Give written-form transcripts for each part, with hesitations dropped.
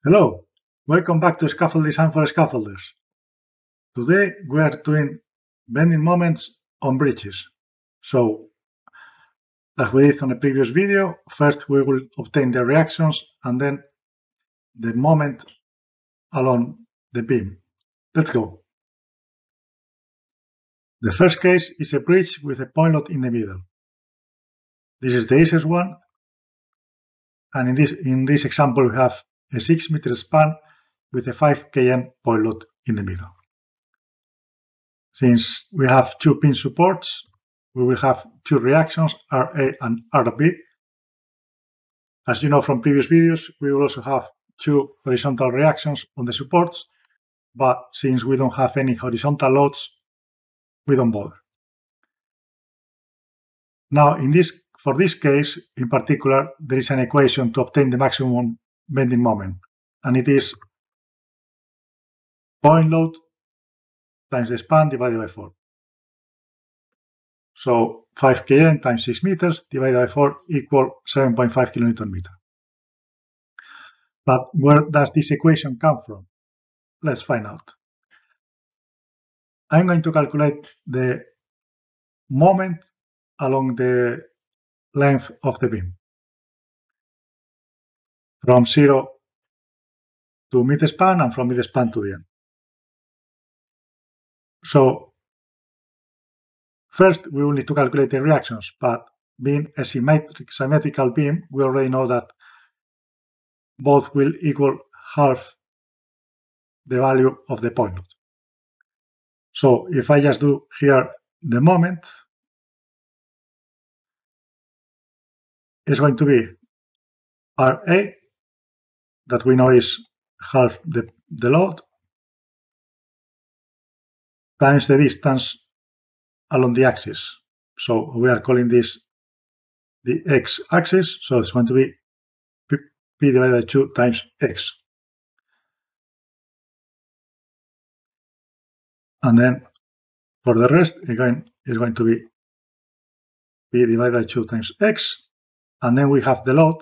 Hello, welcome back to Scaffold Design for Scaffolders. Today we are doing bending moments on bridges. So, as we did on the previous video, first we will obtain the reactions and then the moment along the beam. Let's go. The first case is a bridge with a point load in the middle. This is the easiest one, and in this example we have a 6 meter span with a 5 kN point load in the middle. Since we have two pin supports, we will have two reactions, RA and RB. As you know from previous videos, we will also have two horizontal reactions on the supports, but since we don't have any horizontal loads, we don't bother. Now, for this case in particular, there is an equation to obtain the maximum bending moment, and it is point load times the span divided by 4. So 5 kN times 6 meters divided by 4 equals 7.5 kilonewton meter. But where does this equation come from? Let's find out. I'm going to calculate the moment along the length of the beam from 0 to mid-span and from mid-span to the end. So first we will need to calculate the reactions, but being a symmetrical beam, we already know that both will equal half the value of the point load. So if I just do here the moment, it's going to be RA, that we know is half the load, times the distance along the axis. So we are calling this the x-axis, so it's going to be P divided by 2 times x. And then for the rest, again, it's going to be P divided by 2 times x. And then we have the load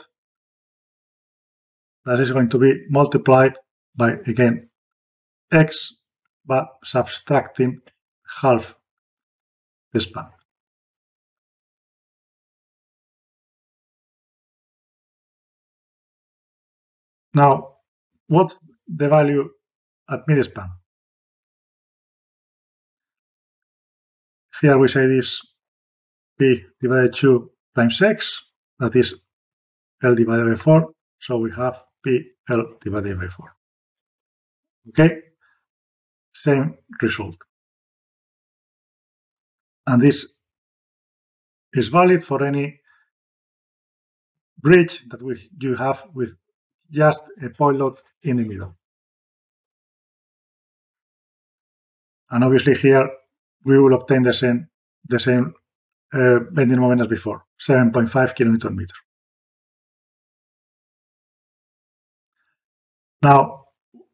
that is going to be multiplied by, again, x, but subtracting half the span. Now, what's the value at mid-span? Here we say this P divided by 2 times x, that is L divided by 4, so we have PL divided by 4. Okay, same result. And this is valid for any bridge that you have with just a point load in the middle. And obviously here we will obtain the same bending moment as before, 7.5 kilonewton meter. Now,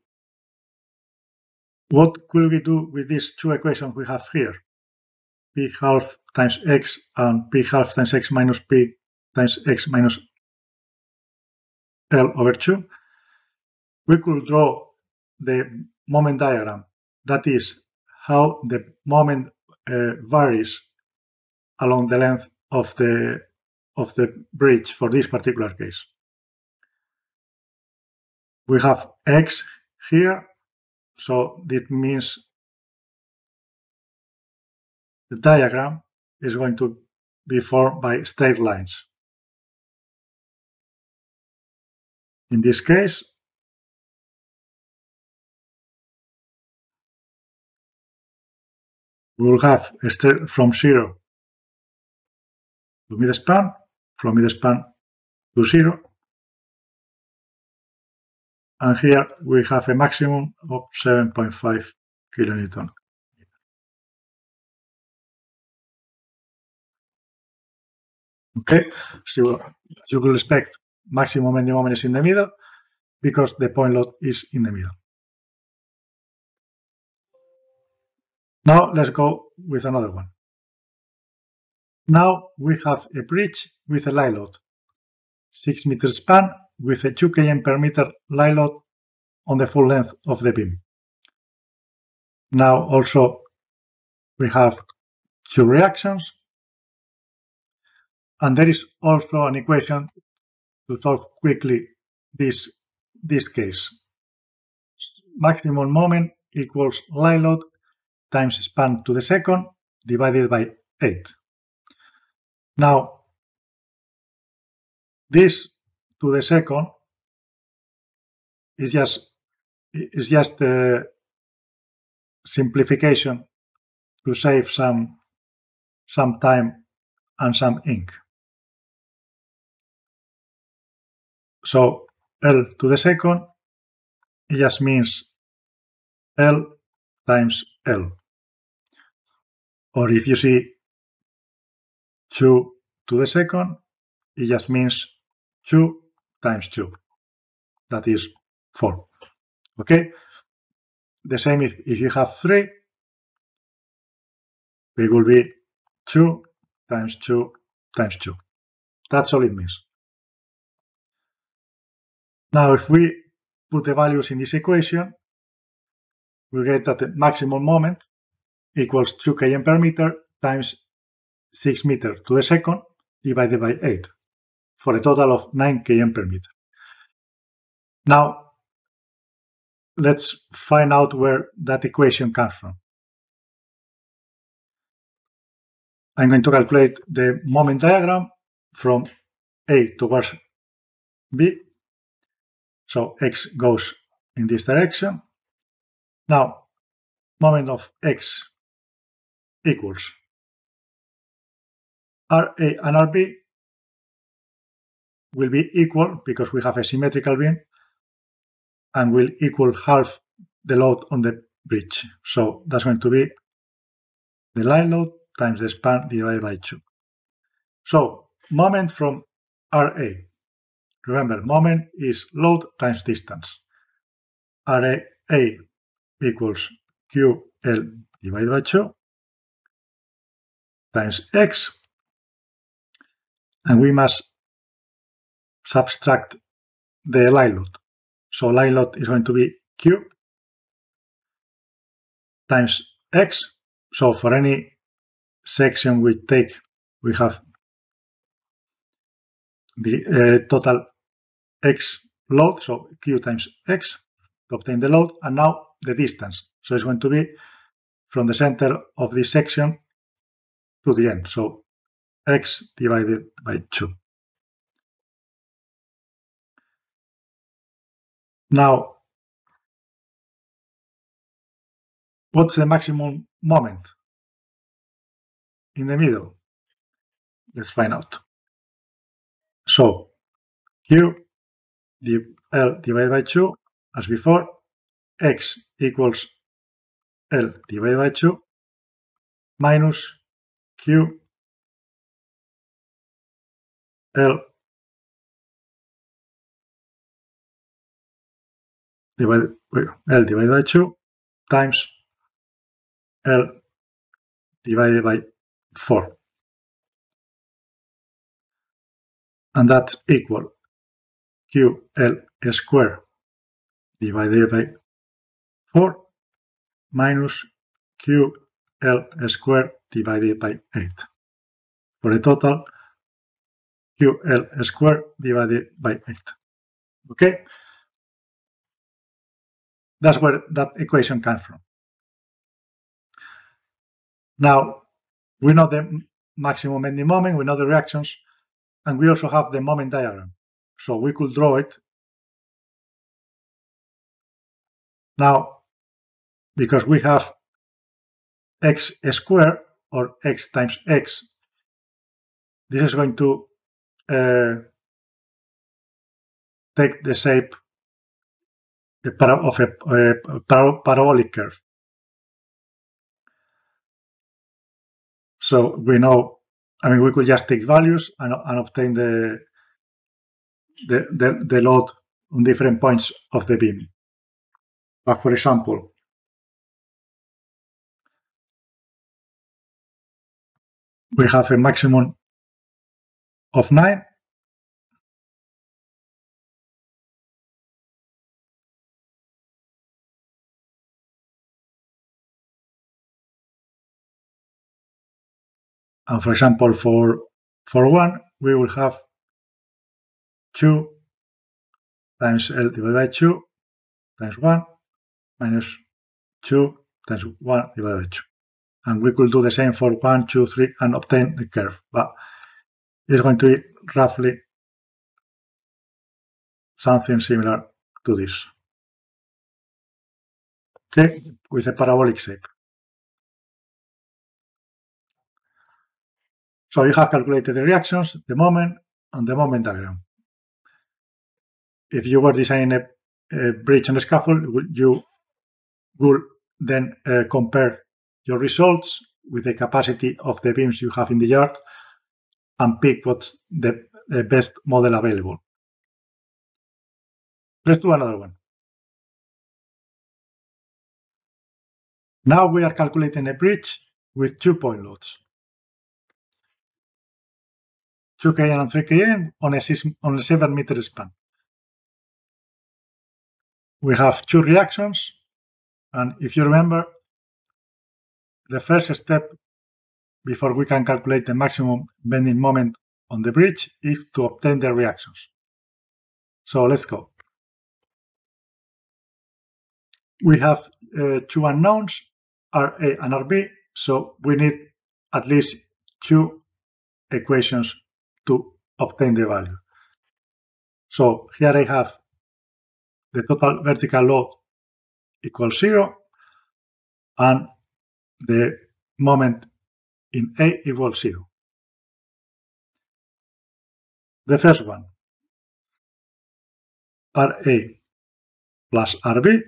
what could we do with these two equations we have here? P half times x and P half times x minus P times x minus L over 2. We could draw the moment diagram. That is how the moment varies along the length of the bridge for this particular case. We have x here, so this means the diagram is going to be formed by straight lines. In this case, we will have from 0 to mid-span, from mid-span to 0, and here we have a maximum of 7.5 kilonewton. Okay, so you will expect maximum bending moment is in the middle because the point load is in the middle. Now let's go with another one. Now we have a bridge with a light load, 6 meter span with a 2 kN per meter light load on the full length of the beam. Now also we have two reactions, and there is also an equation to solve quickly this case. Maximum moment equals line load times span to the second divided by 8. Now, this to the second is just a simplification to save some time and some ink. So L to the second, it just means L times L. Or if you see 2 to the second, it just means 2 times 2. That is 4. Okay? The same if you have 3, it will be 2 times 2 times 2. That's all it means. Now, if we put the values in this equation, we get that the maximum moment equals 2 km per meter times 6 meters to the second divided by 8, for a total of 9 km per meter. Now, let's find out where that equation comes from. I'm going to calculate the moment diagram from A towards B. So X goes in this direction. Now, moment of X equals RA and RB will be equal because we have a symmetrical beam and will equal half the load on the bridge. So that's going to be the line load times the span divided by 2. So moment from RA. Remember, moment is load times distance. RA equals QL divided by 2 times X, and we must subtract the line load. So line load is going to be Q times X. So for any section we take, we have the total X load, so Q times X to obtain the load, and now the distance. So it's going to be from the center of this section to the end. So X divided by 2. Now, what's the maximum moment in the middle? Let's find out. So Q L divided by 2, as before, X equals L divided by 2 minus Q L divided by 2 times L divided by 4. And that's equal QL squared divided by 4 minus QL squared divided by 8, for a total QL squared divided by 8. Okay? That's where that equation comes from. Now, we know the maximum bending moment, we know the reactions, and we also have the moment diagram. So we could draw it. Now, because we have X squared or X times X, this is going to take the shape of a parabolic curve. So we know, we could just take values and obtain the load on different points of the beam. But for example, we have a maximum of 9. And for example, for 1, we will have 2 times L divided by 2 times 1 minus 2 times 1 divided by 2. And we could do the same for 1, 2, 3 and obtain the curve. But it's going to be roughly something similar to this. Okay, with a parabolic shape. So you have calculated the reactions, the moment, and the moment diagram. If you were designing a bridge on a scaffold, you will then compare your results with the capacity of the beams you have in the yard and pick what's the best model available. Let's do another one. Now we are calculating a bridge with 2 point loads. 2 kN and 3 kN on a 7 meter span. We have 2 reactions, and if you remember, the first step before we can calculate the maximum bending moment on the bridge is to obtain the reactions. So let's go. We have 2 unknowns, RA and RB, so we need at least 2 equations to obtain the value. So here I have the total vertical load equals 0 and the moment in A equals 0. The first one, RA plus RB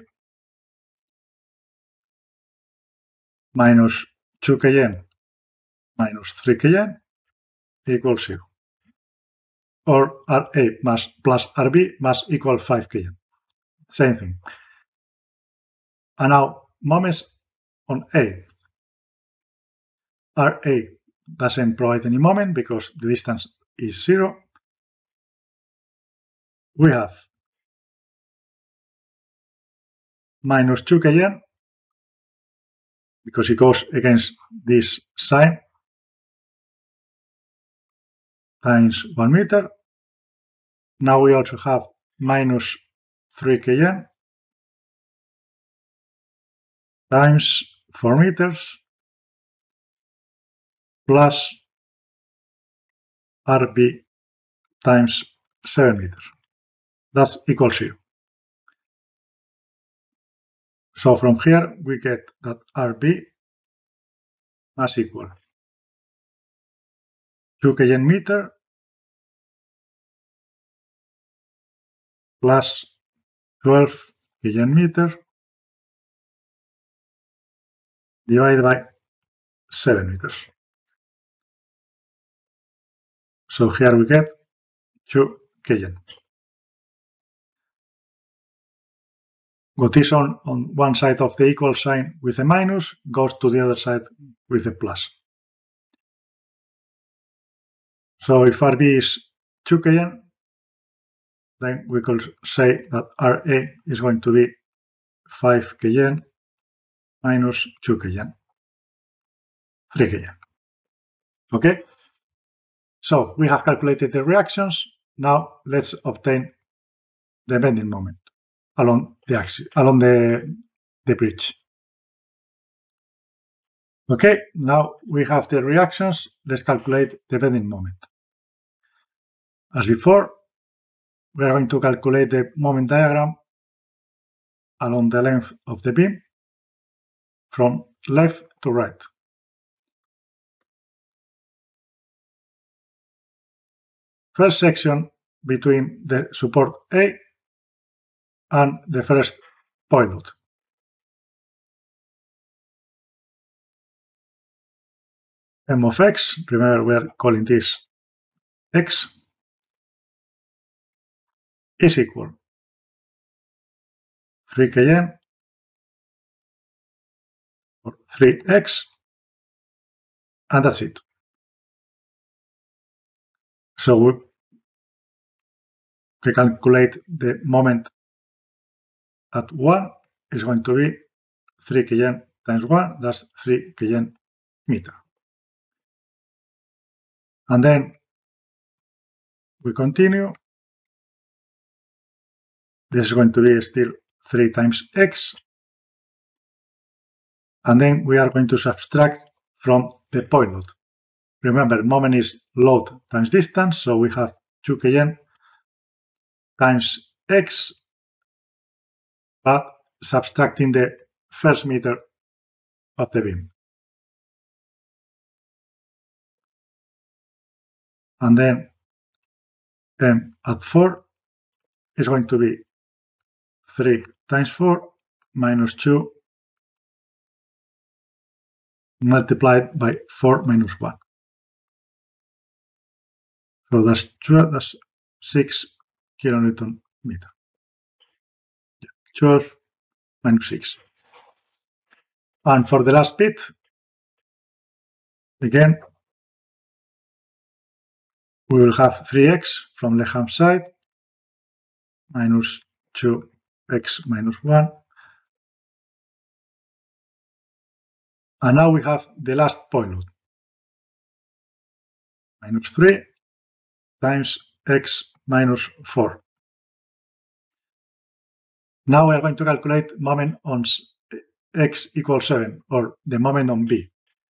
minus 2 kN minus 3 kN equals 0. Or RA plus RB must equal 5 kN. Same thing. And now moments on A. RA doesn't provide any moment because the distance is 0. We have minus 2 kN because it goes against this sign times 1 meter. Now we also have minus 3 kN times 4 meters plus RB times 7 meters. That's equal 0. So from here we get that RB must equal 2 kN meter plus 12 kN meter divided by 7 meters. So here we get 2 kN. What is on one side of the equal sign with a minus goes to the other side with a plus. So if RB is 2 kN, then we could say that RA is going to be 5 kN minus 2 kN, 3 kN. Okay? So we have calculated the reactions. Now let's obtain the bending moment along the axis, along the bridge. Okay, now we have the reactions. Let's calculate the bending moment. As before, we are going to calculate the moment diagram along the length of the beam from left to right. First section between the support A and the first point load. M of x, remember we are calling this x, is equal 3 kN or 3x, and that's it. So we calculate the moment at 1 is going to be 3 kN times 1, that's 3 kN meter. And then we continue. This is going to be still 3 times x. And then we are going to subtract from the point load. Remember, moment is load times distance, so we have 2 kN times x, but subtracting the first meter of the beam. And then m at 4 is going to be 3 times 4 minus 2 multiplied by 4 minus 1. So that's 6 kilonewton meter. 12 minus 6. And for the last bit, again, we will have 3x from left hand side minus 2x minus 1. And now we have the last point load. Minus 3 times x minus 4. Now we are going to calculate moment on x equals 7, or the moment on B.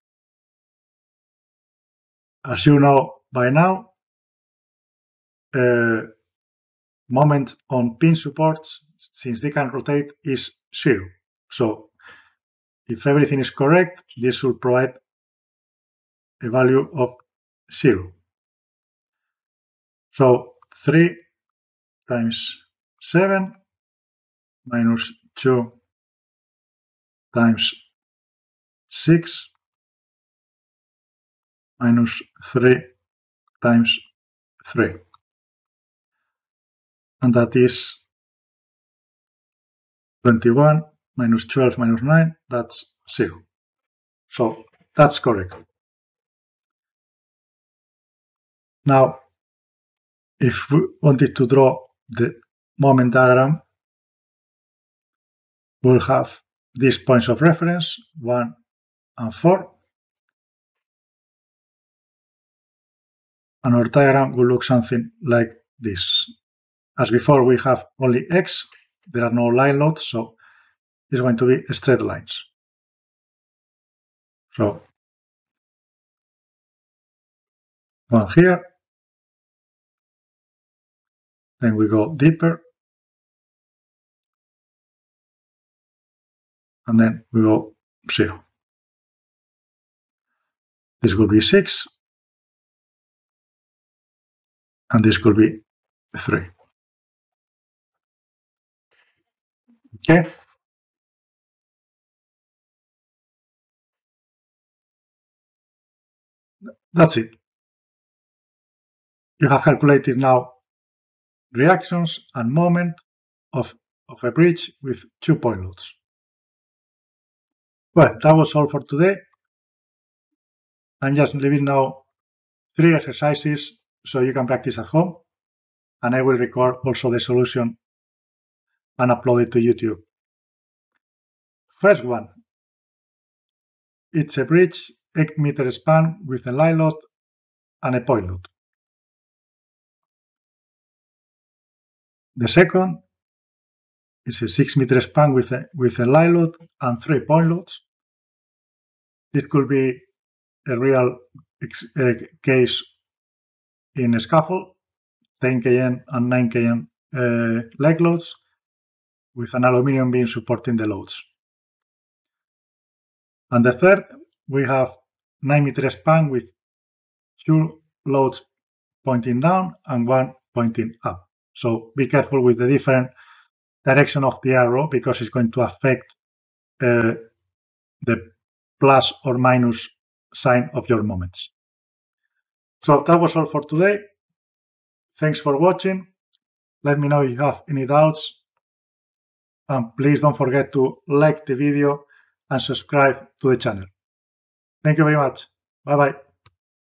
As you know by now, moment on pin supports, since they can rotate, is 0. So if everything is correct, this will provide a value of 0. So 3 times 7 minus 2 times 6 minus 3 times 3. And that is 21 minus 12 minus 9, that's 0. So that's correct. Now, if we wanted to draw the moment diagram, we'll have these points of reference, 1 and 4. And our diagram will look something like this. As before, we have only x. There are no line loads, so it's going to be straight lines. So one here, then we go deeper, and then we go 0. This will be 6, and this could be 3. Okay? That's it. You have calculated now reactions and moment of a bridge with 2 point loads. Well, that was all for today. I'm just leaving now 3 exercises so you can practice at home, and I will record also the solution and upload it to YouTube. First one, it's a bridge 8 meter span with a line load and a point load. The second is a 6 meter span with a line load and 3 point loads. It could be a real case in a scaffold, 10 kN and 9 kN leg loads with an aluminium beam supporting the loads. And the third, we have 9 meter span with 2 loads pointing down and 1 pointing up. So be careful with the different direction of the arrow, because it's going to affect the plus or minus sign of your moments. So that was all for today. Thanks for watching. Let me know if you have any doubts. And please don't forget to like the video and subscribe to the channel. Thank you very much. Bye bye.